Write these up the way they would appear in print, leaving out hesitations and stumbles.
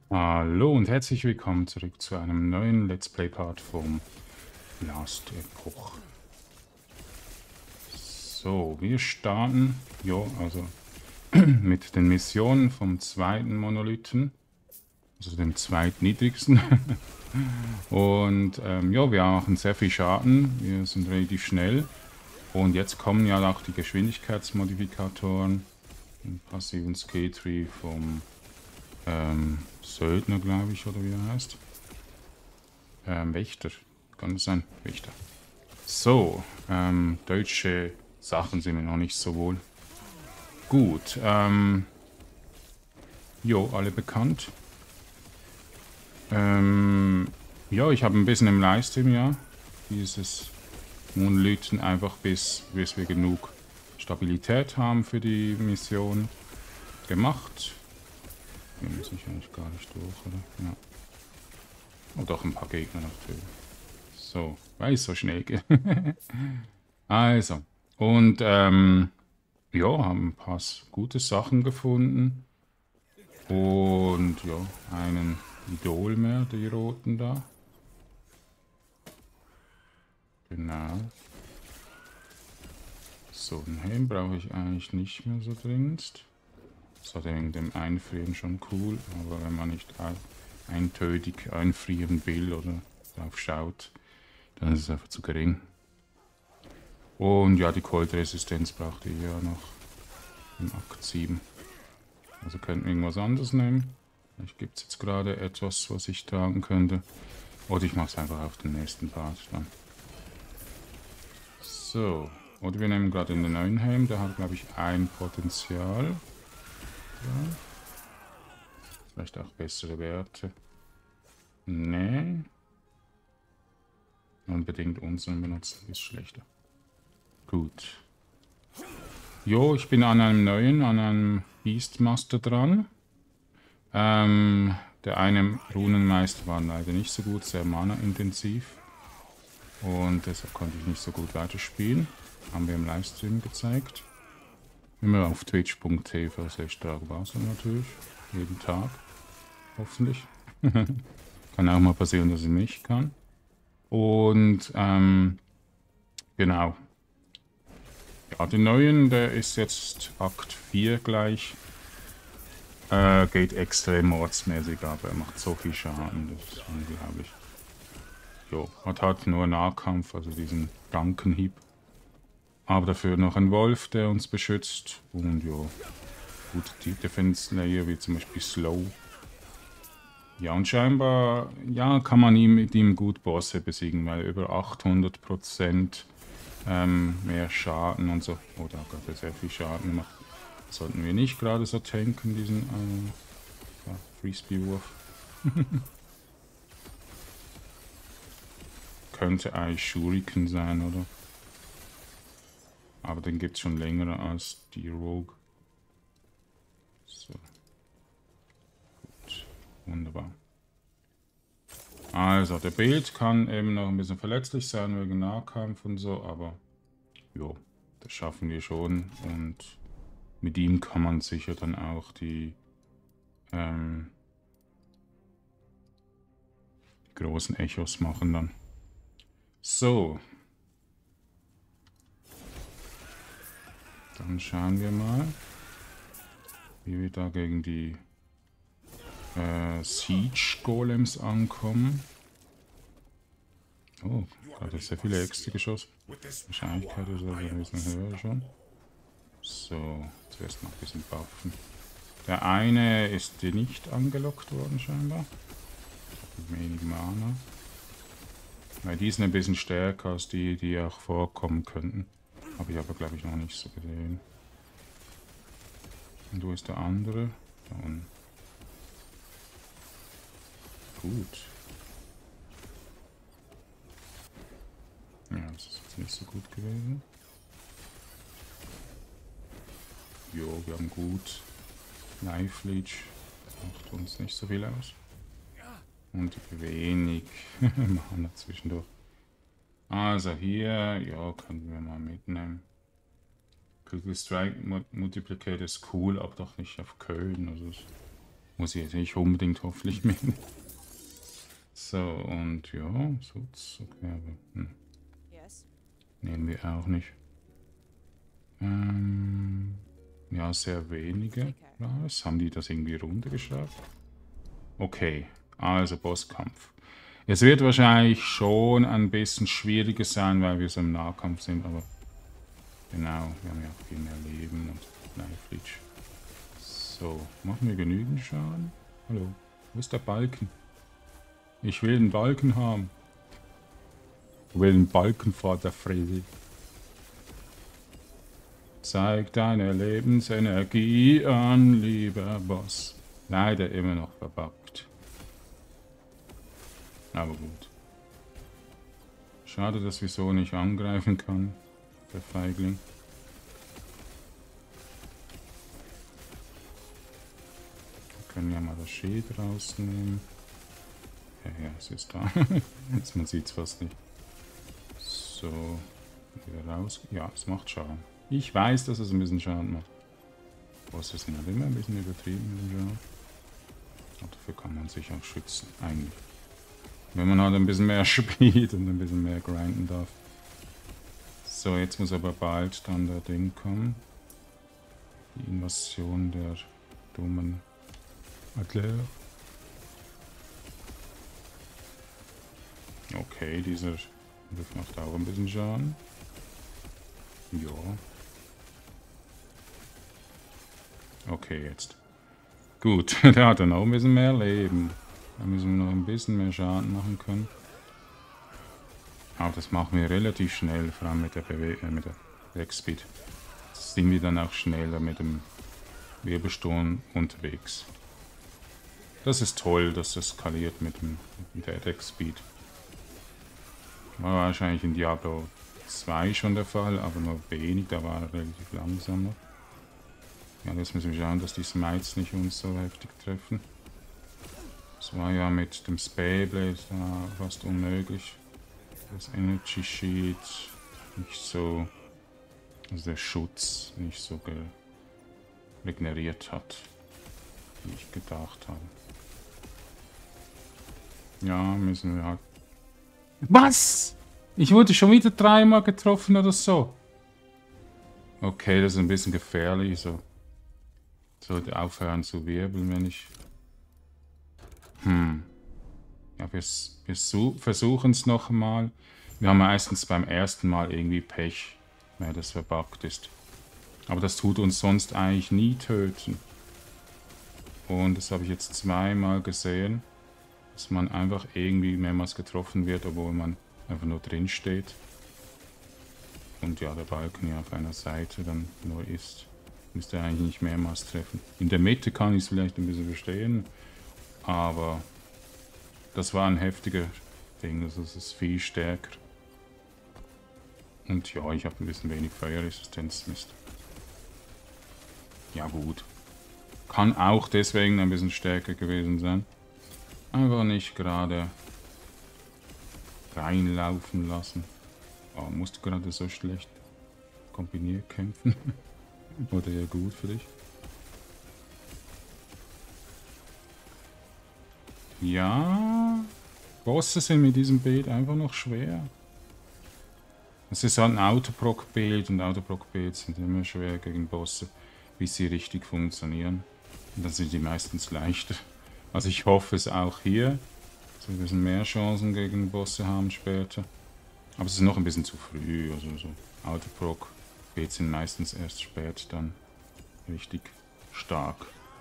Hallo und herzlich willkommen zurück zu einem neuen Let's Play Part vom Last Epoch. So, wir starten, also mit den Missionen vom zweiten Monolithen, also dem zweitniedrigsten. Und wir machen sehr viel Schaden, wir sind relativ schnell. Und jetzt kommen ja auch die Geschwindigkeitsmodifikatoren, den passiven Skilltree vom Söldner, glaube ich, oder wie er heißt. Wächter. Kann das sein? Wächter. So, deutsche Sachen sind mir noch nicht so wohl. Gut, alle bekannt. Ja, ich habe ein bisschen im Livestream, ja, dieses Monolithen einfach bis wir genug Stabilität haben für die Mission gemacht. Hier muss ich eigentlich gar nicht durch, oder? Ja. Oh, doch, ein paar Gegner natürlich. So, weil es so schnell geht. Also, und ja, haben ein paar gute Sachen gefunden. Und ja, einen Idol mehr, die roten da. Genau. So, einen Helm brauche ich eigentlich nicht mehr so dringend. Das war wegen dem Einfrieren schon cool, aber wenn man nicht eintötig einfrieren will oder drauf schaut, dann ist es einfach zu gering. Und ja, die Cold-Resistenz braucht ihr ja noch im Akt 7. Also könnten wir irgendwas anderes nehmen. Vielleicht gibt es jetzt gerade etwas, was ich tragen könnte. Oder ich mache es einfach auf den nächsten Part dann. So. Oder wir nehmen gerade den neuen Helm. Der hat, glaube ich, ein Potenzial. Ja. Vielleicht auch bessere Werte. Nee. Unbedingt unseren benutzen ist schlechter. Gut. Jo, ich bin an einem Beastmaster dran. Der eine Runenmeister war leider nicht so gut, sehr mana-intensiv. Und deshalb konnte ich nicht so gut weiterspielen. Haben wir im Livestream gezeigt. Immer auf twitch.tv/Dragobasa natürlich. Jeden Tag. Hoffentlich. Kann auch mal passieren, dass ich nicht kann. Und genau. Ja, den neuen, der ist jetzt Akt 4 gleich. Geht extrem mordsmäßig, aber er macht so viel Schaden, das ist unglaublich. Jo, hat halt nur Nahkampf, also diesen Rankenhieb. Aber dafür noch ein Wolf, der uns beschützt. Und ja, gute Defense Layer, wie zum Beispiel Slow. Ja, und scheinbar, ja, kann man mit ihm gut Bosse besiegen, weil über 800% mehr Schaden und so. Oh, da hat er sehr viel Schaden gemacht. Sollten wir nicht gerade so tanken, diesen ja, Frisbee-Wurf. Könnte eigentlich Shuriken sein, oder? Aber den gibt es schon länger als die Rogue. So. Gut. Wunderbar. Also, der Bild kann eben noch ein bisschen verletzlich sein wegen Nahkampf und so, aber jo, das schaffen wir schon. Und mit ihm kann man sicher dann auch die großen Echos machen dann. So. Dann schauen wir mal, wie wir da gegen die Siege Golems ankommen. Oh, gerade sehr viele Äxte geschossen. Wahrscheinlichkeit ist also ein bisschen höher schon. So, zuerst noch ein bisschen buffen. Der eine ist nicht angelockt worden scheinbar. Wenig Mana. Weil die sind ein bisschen stärker als die auch vorkommen könnten. Habe ich aber glaube ich noch nicht so gesehen. Und wo ist der andere? Da unten. Gut. Ja, das ist jetzt nicht so gut gewesen. Jo, wir haben gut. Life Leech macht uns nicht so viel aus. Und wenig Mana zwischendurch. Also hier, ja, können wir mal mitnehmen. Critical Strike Multiplicator ist cool, aber doch nicht auf Köln. Also Muss ich jetzt nicht unbedingt hoffentlich mehr. So, und ja, Schutz, okay, aber nehmen wir auch nicht. Ja, sehr wenige. Was? Haben die das irgendwie runtergeschraubt? Okay, also Bosskampf. Es wird wahrscheinlich schon ein bisschen schwieriger sein, weil wir so im Nahkampf sind, aber genau, wir haben ja auch viel mehr Leben und Life-Leech. So, machen wir genügend Schaden? Hallo, wo ist der Balken? Ich will einen Balken haben. Ich will einen Balken vor der Fräse. Zeig deine Lebensenergie an, lieber Boss. Leider immer noch verbuggt. Aber gut. Schade, dass wir so nicht angreifen können. Der Feigling. Wir können ja mal das Schild rausnehmen. Ja, ja, es ist da. Jetzt, man sieht es fast nicht. So. Wieder raus. Ja, es macht Schaden. Ich weiß, dass es ein bisschen Schaden macht. Bosse sind halt immer ein bisschen übertrieben mit dem Schaden. Aber dafür kann man sich auch schützen, eigentlich. Wenn man halt ein bisschen mehr spielt und ein bisschen mehr grinden darf. So, jetzt muss aber bald dann der Ding kommen. Die Invasion der dummen Adler. Okay, dieser Angriff macht auch ein bisschen Schaden. Ja. Okay, jetzt. Gut, der hat dann auch ein bisschen mehr Leben. Da müssen wir noch ein bisschen mehr Schaden machen können. Aber das machen wir relativ schnell, vor allem mit der Backspeed. Sind wir dann auch schneller mit dem Wirbelsturm unterwegs. Das ist toll, dass das skaliert mit der Attack Speed. War wahrscheinlich in Diablo 2 schon der Fall, aber nur wenig, da war er relativ langsamer. Ja, jetzt müssen wir schauen, dass die Smites nicht uns so heftig treffen. Das war ja mit dem Spellblade fast unmöglich. Das Energy Sheet nicht so, also der Schutz nicht so regeneriert hat, wie ich gedacht habe. Ja, müssen wir halt... Was? Ich wurde schon wieder 3-mal getroffen oder so. Okay, das ist ein bisschen gefährlich, so. Sollte aufhören zu wirbeln, wenn ich... Ja, wir versuchen es nochmal. Wir haben meistens beim ersten Mal irgendwie Pech, weil das verbuggt ist. Aber das tut uns sonst eigentlich nie töten. Und das habe ich jetzt 2-mal gesehen, dass man einfach irgendwie mehrmals getroffen wird, obwohl man einfach nur drin steht. Und ja, der Balken ja auf einer Seite dann nur ist. Müsste eigentlich nicht mehrmals treffen. In der Mitte kann ich es vielleicht ein bisschen verstehen, aber das war ein heftiger Ding, also es ist viel stärker. Und ja, ich habe ein bisschen wenig Feuerresistenz, Mist. Ja gut. Kann auch deswegen ein bisschen stärker gewesen sein. Aber nicht gerade reinlaufen lassen. Oh, musst du gerade so schlecht kombiniert kämpfen? Oder ja gut für dich? Ja, Bosse sind mit diesem Bild einfach noch schwer. Es ist halt ein Autoproc-Bild und Autoproc-Bilds sind immer schwer gegen Bosse, bis sie richtig funktionieren. Und dann sind die meistens leichter. Also ich hoffe es auch hier, dass wir ein bisschen mehr Chancen gegen Bosse haben später. Aber es ist noch ein bisschen zu früh, also so Autoproc-Bilds sind meistens erst spät dann richtig stark.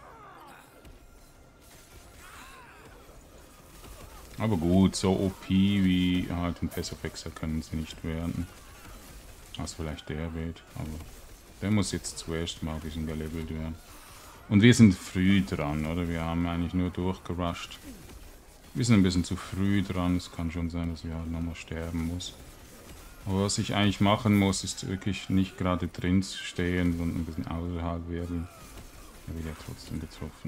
Aber gut, so OP wie halt ein Pass of Exile können sie nicht werden. Also vielleicht der Bild, aber der muss jetzt zuerst mal ein bisschen gelevelt werden. Und wir sind früh dran, oder? Wir haben eigentlich nur durchgerusht. Wir sind ein bisschen zu früh dran, es kann schon sein, dass wir halt nochmal sterben muss. Aber was ich eigentlich machen muss, ist wirklich nicht gerade drin stehen, sondern ein bisschen außerhalb werden. Er wird ja trotzdem getroffen.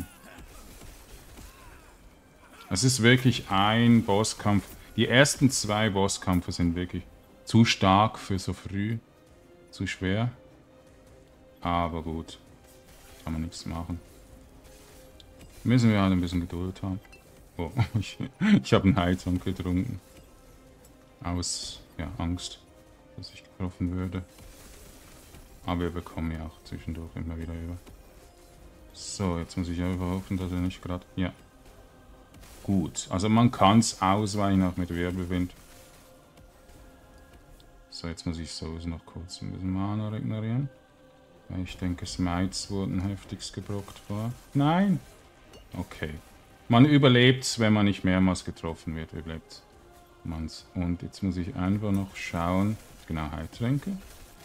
Es ist wirklich ein Bosskampf. Die ersten 2 Bosskämpfe sind wirklich zu stark für so früh. Zu schwer. Aber gut. Kann man nichts machen. Müssen wir halt ein bisschen Geduld haben. Oh, ich habe einen Heiltrank getrunken. Aus, ja, Angst, dass ich getroffen würde. Aber wir bekommen ja auch zwischendurch immer wieder über. So, jetzt muss ich einfach hoffen, dass er nicht gerade... Ja. Gut, also man kann es ausweichen, auch mit Wirbelwind. So, jetzt muss ich sowieso noch kurz ein bisschen Mana regenerieren. Weil ich denke, Smites wurden heftigst gebrockt war. Nein! Okay. Man überlebt, wenn man nicht mehrmals getroffen wird, überlebt man's. Und jetzt muss ich einfach noch schauen. Genau, Heiltränke.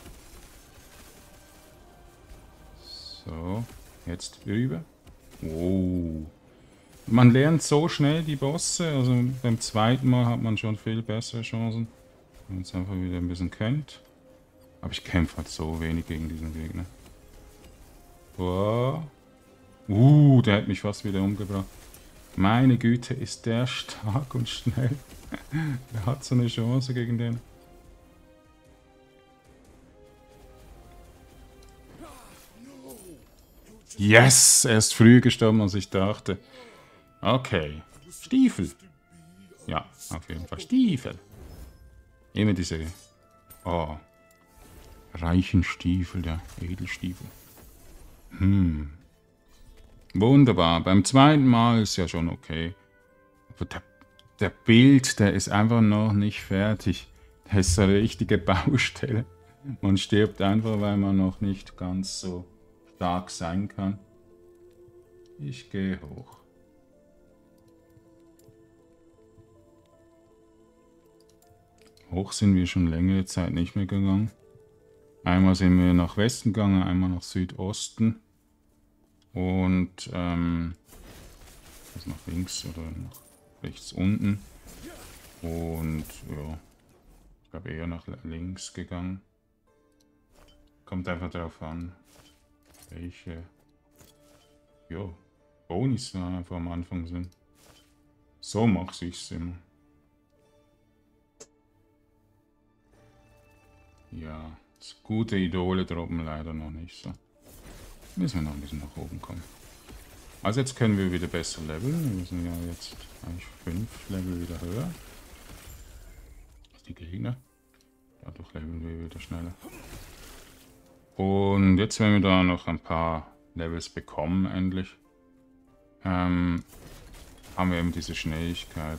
So, jetzt rüber. Oh. Man lernt so schnell die Bosse, also beim zweiten Mal hat man schon viel bessere Chancen, wenn man es einfach wieder ein bisschen kennt. Aber ich kämpfe halt so wenig gegen diesen Gegner. Boah. Der hat mich fast wieder umgebracht. Meine Güte, ist der stark und schnell. Wer hat so eine Chance gegen den? Yes, er ist früher gestorben, als ich dachte. Okay. Stiefel. Ja, auf jeden Fall. Stiefel. Immer diese... Oh. Reichen Stiefel, ja. Edelstiefel. Wunderbar. Beim zweiten Mal ist ja schon okay. Aber der Bild, der ist einfach noch nicht fertig. Der ist so eine richtige Baustelle. Man stirbt einfach, weil man noch nicht ganz so stark sein kann. Ich gehe hoch. Hoch sind wir schon längere Zeit nicht mehr gegangen. Einmal sind wir nach Westen gegangen, einmal nach Südosten. Und, also nach links oder nach rechts unten. Und, ja, ich glaube eher nach links gegangen. Kommt einfach darauf an, welche, ja, Bonis da einfach am Anfang sind. So mache ich es immer. Ja, gute Idole droppen leider noch nicht so. Müssen wir noch ein bisschen nach oben kommen. Also jetzt können wir wieder besser leveln. Wir sind ja jetzt eigentlich 5 Level wieder höher. Als die Gegner. Dadurch leveln wir wieder schneller. Und jetzt, wenn wir da noch ein paar Levels bekommen, endlich, haben wir eben diese Schnelligkeit,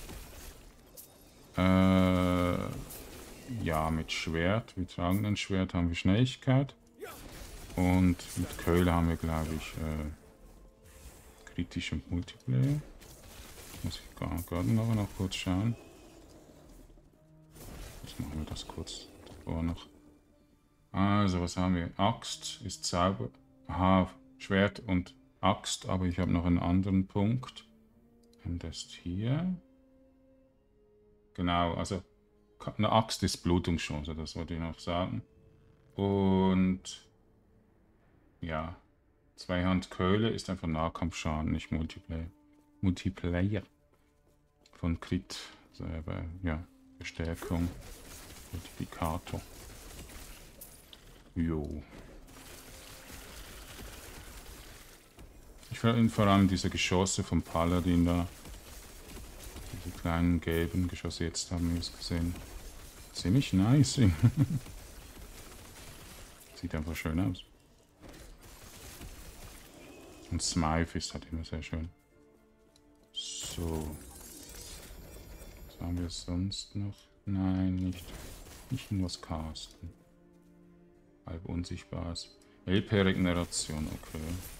oder? Ja, mit Schwert, mit tragendem Schwert haben wir Schnelligkeit. Und mit Keule haben wir, glaube ich, kritisch und Multiplayer. Muss ich gerade noch kurz schauen. Jetzt machen wir das kurz davor noch. Also, was haben wir? Axt ist Zauber. Aha, Schwert und Axt, aber ich habe noch einen anderen Punkt. Und das hier. Genau, also eine Axt ist Blutungschance, das wollte ich noch sagen. Und ja, Zweihand-Keule ist einfach Nahkampfschaden, nicht Multiplayer. Multiplayer von Crit, also ja, Bestärkung, Multiplikator. Jo. Ich finde vor allem diese Geschosse vom Paladin da. Diese kleinen gelben Geschosse, jetzt haben wir es gesehen. Ziemlich nice. Sieht einfach schön aus. Und Smythe ist halt immer sehr schön. So. Was haben wir sonst noch? Nein, nicht nur was casten. Halb unsichtbares. LP-Regeneration, okay.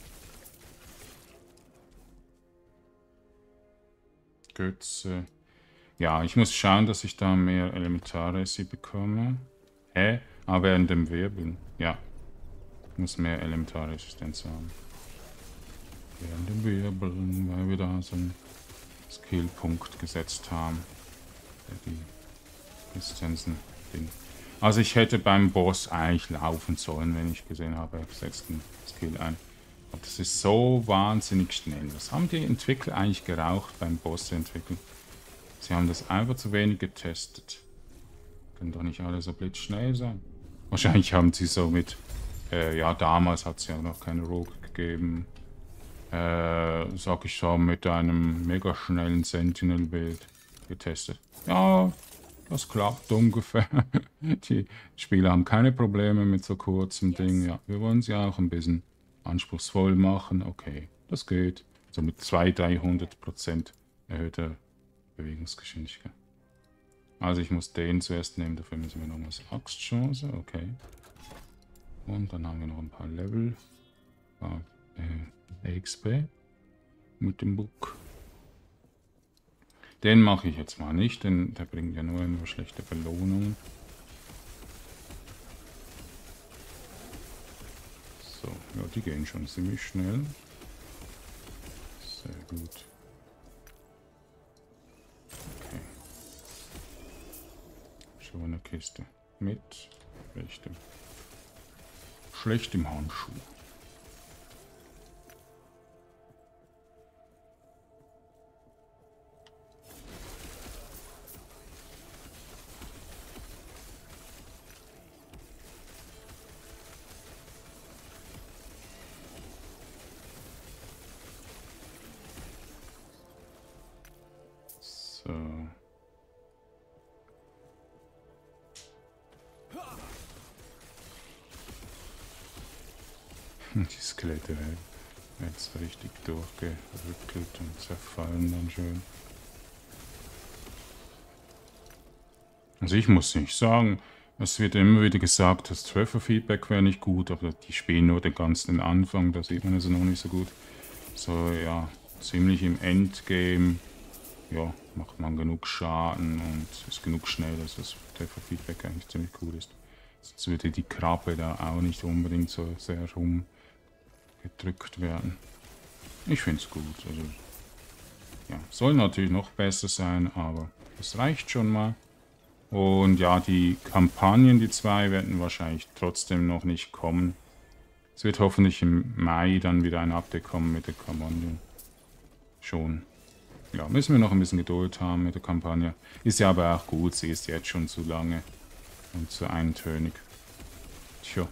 Götze. Ja, ich muss schauen, dass ich da mehr Elementarresi bekomme. Hä? Ah, während dem Wirbeln. Ja. Ich muss mehr Elementarresistenz haben. Während dem Wirbeln, weil wir da so einen Skillpunkt gesetzt haben. Der die Resistenzen Ding. Also ich hätte beim Boss eigentlich laufen sollen, wenn ich gesehen habe, er setzt einen Skill ein. Aber das ist so wahnsinnig schnell. Was haben die Entwickler eigentlich geraucht beim Boss entwickeln? Sie haben das einfach zu wenig getestet. Können doch nicht alle so blitzschnell sein. Wahrscheinlich haben sie so mit, ja damals hat es ja noch keine Rogue gegeben. sag ich so, mit einem mega schnellen Sentinel-Bild getestet. Ja, das klappt ungefähr. Die Spieler haben keine Probleme mit so kurzem Ding. Ja, wir wollen sie auch ein bisschen anspruchsvoll machen. Okay, das geht. So mit 200-300% erhöhter Bewegungsgeschwindigkeit. Also ich muss den zuerst nehmen, dafür müssen wir nochmals Axtchance. Okay. Und dann haben wir noch ein paar Level. XP mit dem Book. Den mache ich jetzt mal nicht, denn der bringt ja nur schlechte Belohnungen. So, ja, die gehen schon ziemlich schnell. Sehr gut. Okay. Schon eine Kiste mit schlechtem Handschuh. Die Skelette werden jetzt richtig durchgerückelt und zerfallen dann schön. Also ich muss nicht sagen, es wird immer wieder gesagt, das Treffer-Feedback wäre nicht gut, aber die spielen nur den ganzen Anfang, da sieht man es noch nicht so gut. So, ja, ziemlich im Endgame, ja, macht man genug Schaden und ist genug schnell, dass das Treffer-Feedback eigentlich ziemlich cool ist. Sonst würde die Krabbe da auch nicht unbedingt so sehr rumgedrückt werden. Ich finde es gut, also ja, soll natürlich noch besser sein, aber das reicht schon mal. Und ja, die Kampagnen, die zwei, werden wahrscheinlich trotzdem noch nicht kommen. Es wird hoffentlich im Mai dann wieder ein Update kommen mit der Kampagne. Schon. Ja, müssen wir noch ein bisschen Geduld haben mit der Kampagne. Ist ja aber auch gut, sie ist jetzt schon zu lange und zu eintönig. Tja.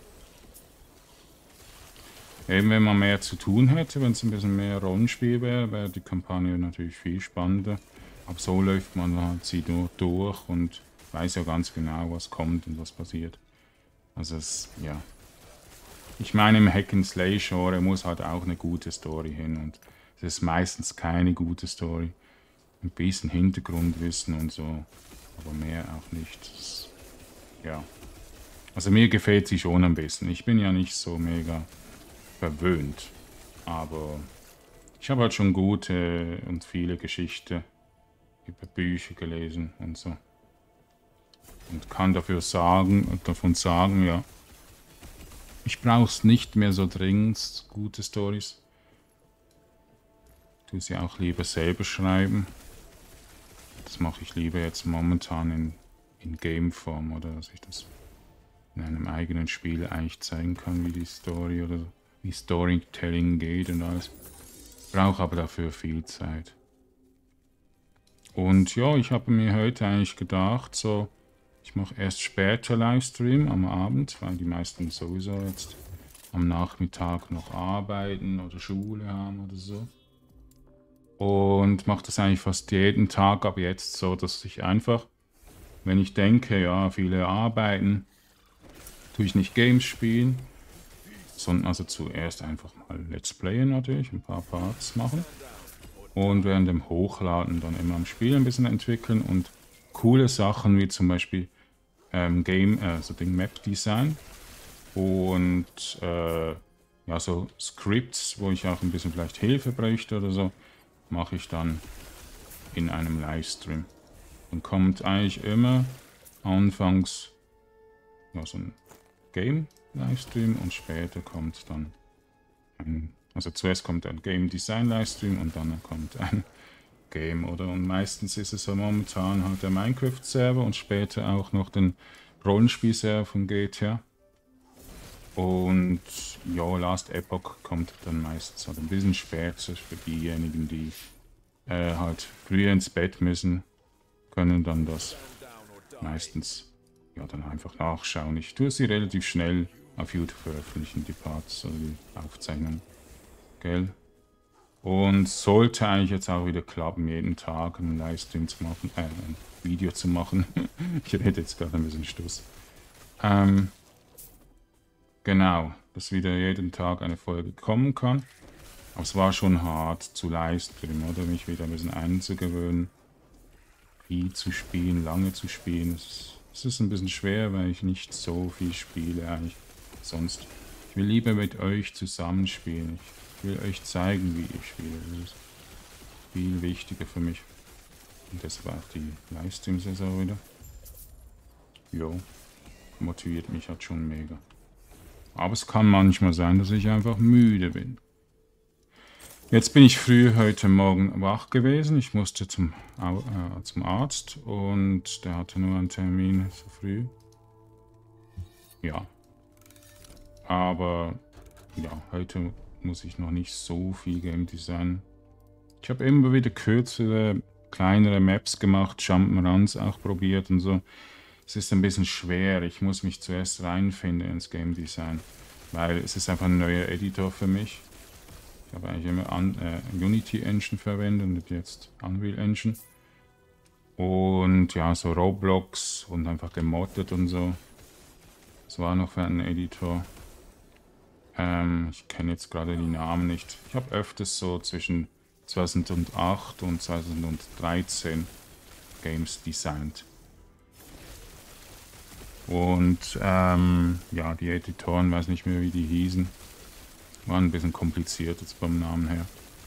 Eben wenn man mehr zu tun hätte, wenn es ein bisschen mehr Rollenspiel wäre, wäre die Kampagne natürlich viel spannender. Aber so läuft man halt sie nur durch und weiß ja ganz genau, was kommt und was passiert. Also es, ja. Ich meine, im Hack-and-Slay-Genre muss halt auch eine gute Story hin und es ist meistens keine gute Story. Ein bisschen Hintergrundwissen und so, aber mehr auch nicht. Das, ja. Also mir gefällt sie schon ein bisschen. Ich bin ja nicht so mega verwöhnt, aber ich habe halt schon gute und viele Geschichten über Bücher gelesen und so. Und kann davon sagen, ja, ich brauche es nicht mehr so dringend, gute Stories. Ich tue sie auch lieber selber schreiben. Das mache ich lieber jetzt momentan in Game-Form, oder dass ich das in einem eigenen Spiel eigentlich zeigen kann, wie die Story oder wie Storytelling geht und alles. Brauche aber dafür viel Zeit. Und ja, ich habe mir heute eigentlich gedacht, so, ich mache erst später Livestream am Abend, weil die meisten sowieso jetzt am Nachmittag noch arbeiten oder Schule haben oder so. Und mache das eigentlich fast jeden Tag ab jetzt so, dass ich einfach, wenn ich denke, ja, viele arbeiten, tue ich nicht Games spielen, sondern also zuerst einfach mal Let's Playen natürlich, ein paar Parts machen. Und während dem Hochladen dann immer am Spiel ein bisschen entwickeln und coole Sachen wie zum Beispiel Map-Design und ja, so Scripts, wo ich auch ein bisschen vielleicht Hilfe bräuchte oder so, mache ich dann in einem Livestream. Dann kommt eigentlich immer anfangs ja, so ein Game-Livestream und später kommt dann also zuerst kommt ein Game Design Livestream und dann kommt ein Game, oder? Und meistens ist es ja momentan halt der Minecraft-Server und später auch noch den Rollenspiel-Server von GTA. Und ja, Last Epoch kommt dann meistens halt ein bisschen später für diejenigen, die halt früher ins Bett müssen, können dann das meistens ja dann einfach nachschauen. Ich tue sie relativ schnell auf YouTube veröffentlichen, die Parts, also die Aufzeichnungen. Gell? Und sollte eigentlich jetzt auch wieder klappen, jeden Tag einen Livestream zu machen, ein Video zu machen. Ich rede jetzt gerade ein bisschen Stuss. Genau, dass wieder jeden Tag eine Folge kommen kann. Aber es war schon hart zu Livestreamen, oder? Mich wieder ein bisschen einzugewöhnen, viel zu spielen, lange zu spielen. Es ist ein bisschen schwer, weil ich nicht so viel spiele eigentlich sonst. Ich will lieber mit euch zusammenspielen. Ich will euch zeigen, wie ich spiele. Das ist viel wichtiger für mich. Und das war die Livestream-Saison wieder. Jo, motiviert mich halt schon mega. Aber es kann manchmal sein, dass ich einfach müde bin. Jetzt bin ich früh heute Morgen wach gewesen. Ich musste zum Arzt und der hatte nur einen Termin so früh. Ja. Aber ja, heute muss ich noch nicht so viel Game Design. Ich habe immer wieder kürzere, kleinere Maps gemacht, Jump'n'Runs auch probiert und so. Es ist ein bisschen schwer. Ich muss mich zuerst reinfinden ins Game Design, weil es ist einfach ein neuer Editor für mich. Ich habe eigentlich immer Unity Engine verwendet und jetzt Unreal Engine. Und ja, so Roblox und einfach gemoddet und so. Das war noch für einen Editor. Ich kenne jetzt gerade die Namen nicht. Ich habe öfters so zwischen 2008 und 2013 Games designt. Und ja, die Editoren, weiß nicht mehr wie die hießen. Waren ein bisschen kompliziert jetzt beim Namen her.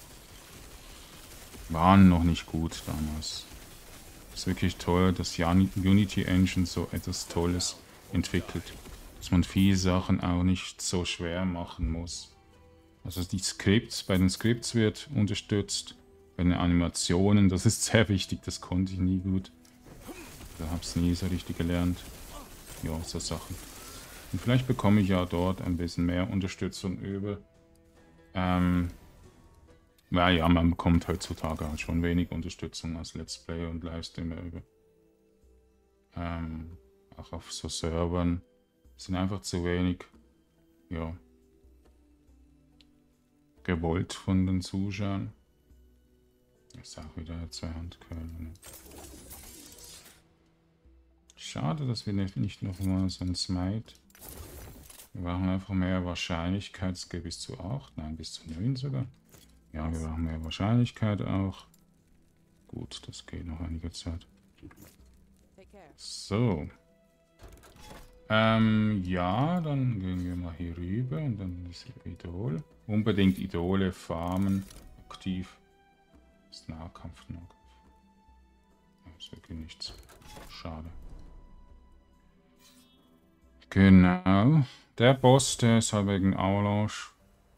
Waren noch nicht gut damals. Ist wirklich toll, dass Unity Engine so etwas Tolles entwickelt. Dass man viele Sachen auch nicht so schwer machen muss. Also die Skripts, bei den Skripts wird unterstützt. Bei den Animationen, das ist sehr wichtig, das konnte ich nie gut. Da habe ich es nie so richtig gelernt. Ja, so Sachen. Und vielleicht bekomme ich ja dort ein bisschen mehr Unterstützung über. Ja, man bekommt heutzutage halt schon wenig Unterstützung als Let's Player und Livestreamer über. Auch auf so Servern sind einfach zu wenig, ja, gewollt von den Zuschauern. Das ist auch wieder zwei Handkörner. Schade, dass wir nicht nochmal so ein Smite. Wir brauchen einfach mehr Wahrscheinlichkeit. Es geht bis zu 8, nein, bis zu 9 sogar. Ja, wir brauchen mehr Wahrscheinlichkeit auch. Gut, das geht noch einige Zeit. So. Ja, dann gehen wir mal hier rüber und dann ist Idol. Unbedingt Idole farmen. Aktiv. Das ist Nahkampf. Das ist wirklich nichts. Schade. Genau. Der Boss, der ist halt wegen Avalanche.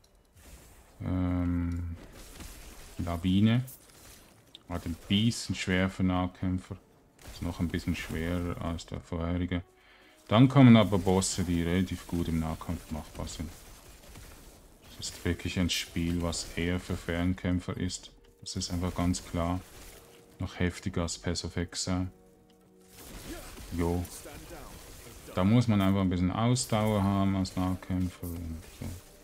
Lawine. Hat ein bisschen schwer für Nahkämpfer. Ist noch ein bisschen schwerer als der vorherige. Dann kommen aber Bosse, die relativ gut im Nahkampf machbar sind. Das ist wirklich ein Spiel, was eher für Fernkämpfer ist. Das ist einfach ganz klar. Noch heftiger als Path of Exile. Jo. Da muss man einfach ein bisschen Ausdauer haben als Nahkämpfer. Und so.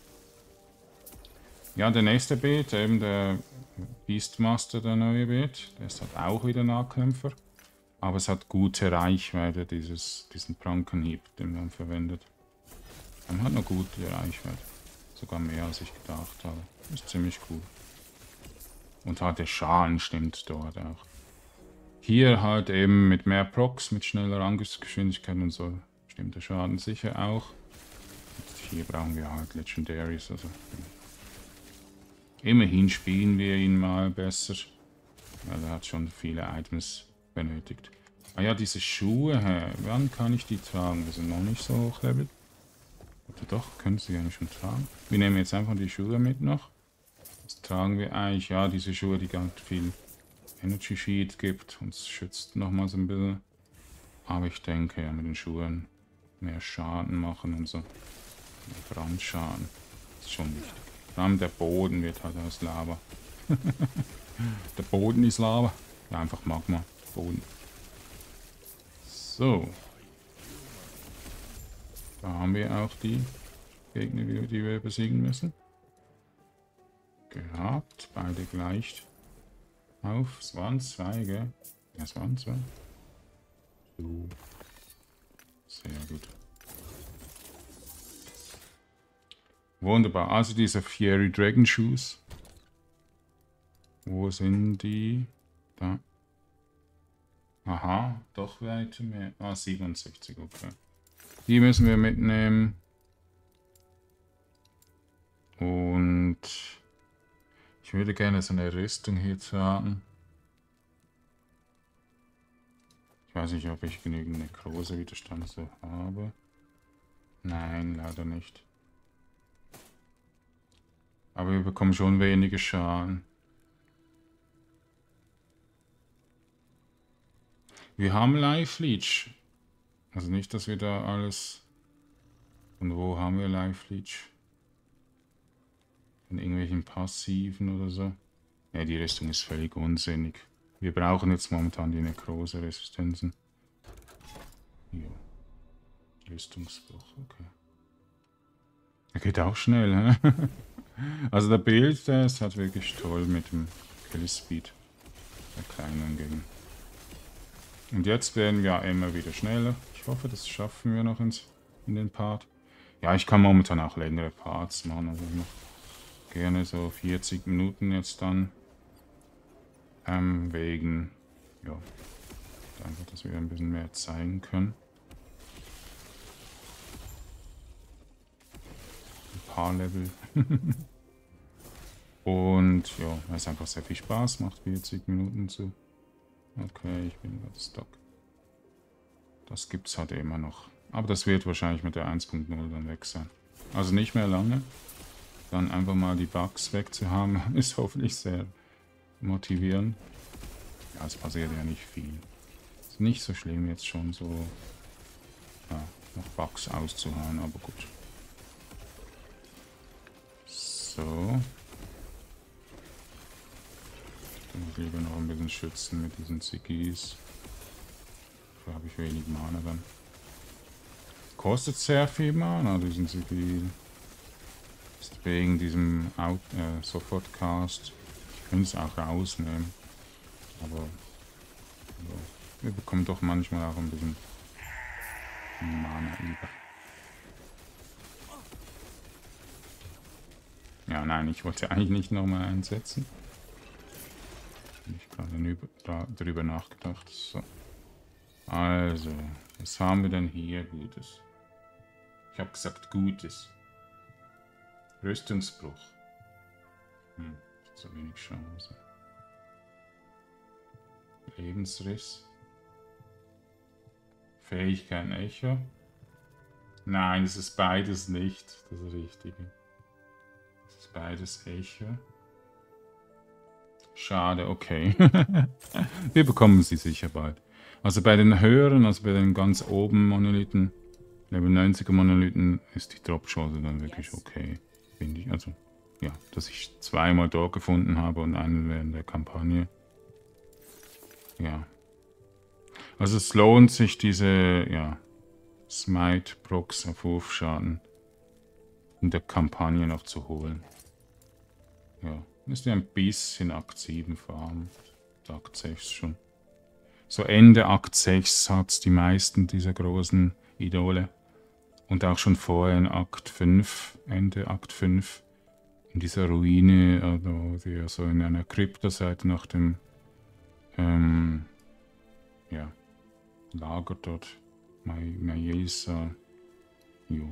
Ja, der nächste Beat, eben der Beastmaster, der neue Beat. Der ist halt auch wieder Nahkämpfer. Aber es hat gute Reichweite, diesen Prankenhieb, den man verwendet. Man hat eine gute Reichweite. Sogar mehr als ich gedacht habe. Ist ziemlich cool. Und halt der Schaden stimmt dort auch. Hier halt eben mit mehr Procs, mit schneller Angriffsgeschwindigkeit und so stimmt der Schaden sicher auch. Und hier brauchen wir halt Legendaries. Also immerhin spielen wir ihn mal besser. Weil er hat schon viele Items benötigt. Ah ja, diese Schuhe, wann kann ich die tragen? Wir sind noch nicht so hochlevel. Oder doch, können sie eigentlich schon tragen. Wir nehmen jetzt einfach die Schuhe mit noch. Das tragen wir eigentlich, ja, diese Schuhe, die ganz viel Energy Sheet gibt. Uns schützt nochmal so ein bisschen. Aber ich denke, ja, mit den Schuhen mehr Schaden machen und so. Mehr Brandschaden. Das ist schon wichtig. Vor allem der Boden wird halt aus Lava. Der Boden ist Lava. Ja, einfach Magma. Boden. So. Da haben wir auch die Gegner, die wir besiegen müssen. gehabt. Beide gleich auf. Es waren 2, gell? Ja, es waren 2. So. Sehr gut. Wunderbar. Also diese Fiery Dragon Shoes. Wo sind die? Da. Aha, doch weiter mehr. Ah, 67, okay. Die müssen wir mitnehmen. Und ich würde gerne so eine Rüstung hier tragen. Ich weiß nicht, ob ich genügend Nekrose-Widerstand so habe. Nein, leider nicht. Aber wir bekommen schon wenige Schaden. Wir haben Life Leech. Also nicht, dass wir da alles... Und wo haben wir Life Leech? Von irgendwelchen Passiven oder so. Ja, die Rüstung ist völlig unsinnig. Wir brauchen jetzt momentan die Nekrose-Resistenzen. Ja. Rüstungsbruch, okay. Der geht auch schnell, hä? Also der Bild, der ist halt wirklich toll mit dem Kill Speed. Der kleinen Gegend. Und jetzt werden wir immer wieder schneller. Ich hoffe, das schaffen wir noch in den Part. Ja, ich kann momentan auch längere Parts machen. Also ich mache gerne so 40 Minuten jetzt dann. Wegen, ja, einfach, dass wir ein bisschen mehr zeigen können. Ein paar Level. Und ja, weil es einfach sehr viel Spaß macht, 40 Minuten zu. Okay, ich bin gerade stuck. Das gibt es halt immer noch. Aber das wird wahrscheinlich mit der 1.0 dann weg sein. Also nicht mehr lange. Dann einfach mal die Bugs wegzuhaben, ist hoffentlich sehr motivierend. Ja, es passiert ja nicht viel. Ist nicht so schlimm jetzt schon so ja, noch Bugs auszuhauen, aber gut. So. Ich muss lieber noch ein bisschen schützen mit diesen Ziggies. Dafür habe ich wenig Mana dann. Kostet sehr viel Mana, diesen Ziggil. Ist wegen diesem Sofortcast. Ich könnte es auch rausnehmen. Aber ja, wir bekommen doch manchmal auch ein bisschen Mana über. Ja, nein, ich wollte eigentlich nicht nochmal einsetzen. Habe ich gerade darüber nachgedacht. So. Also, was haben wir denn hier Gutes? Ich habe gesagt Gutes. Rüstungsbruch. So wenig Chance. Lebensriss. Fähigkeit Echo. Nein, es ist beides nicht das Richtige. Es ist beides Echo. Schade, okay. Wir bekommen sie sicher bald. Also bei den höheren, also bei den ganz oben Monolithen, Level 90er Monolithen, ist die Drop-Chance dann wirklich okay, finde ich. Also, ja, dass ich zweimal dort gefunden habe und einen während der Kampagne. Ja. Also es lohnt sich, diese, ja, Smite-Procs auf Wurfschaden in der Kampagne noch zu holen. Ja, müsst ihr ein bisschen Akt 7 farmen. Akt 6 schon. So Ende Akt 6 hat es die meisten dieser großen Idole. Und auch schon vorher in Akt 5, Ende Akt 5, in dieser Ruine, also ihr so in einer Krypta seid nach dem ja, Lager dort, Mayesa. Jo.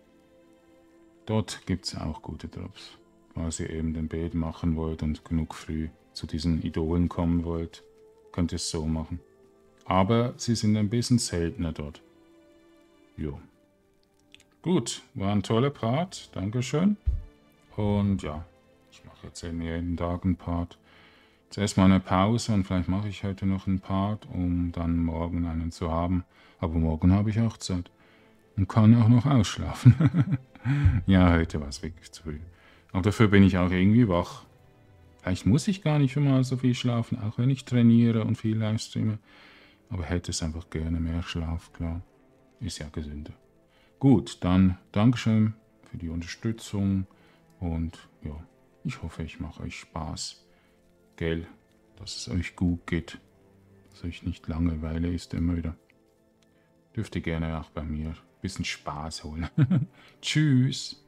Dort gibt es auch gute Drops. Falls ihr eben den Bild machen wollt und genug früh zu diesen Idolen kommen wollt, könnt ihr es so machen. Aber sie sind ein bisschen seltener dort. Jo. Gut, war ein toller Part. Dankeschön. Und ja, ich mache jetzt jeden Tag einen Part. Zuerst mal eine Pause und vielleicht mache ich heute noch einen Part, um dann morgen einen zu haben. Aber morgen habe ich auch Zeit und kann auch noch ausschlafen. Ja, heute war es wirklich zu früh. Aber dafür bin ich auch irgendwie wach. Vielleicht muss ich gar nicht schon mal so viel schlafen, auch wenn ich trainiere und viel livestreame. Aber hätte es einfach gerne mehr Schlaf, klar. Ist ja gesünder. Gut, dann Dankeschön für die Unterstützung und ja, Ich hoffe, ich mache euch Spaß. Gell, dass es euch gut geht. Dass euch nicht Langeweile ist immer wieder. Dürft ihr gerne auch bei mir ein bisschen Spaß holen. Tschüss.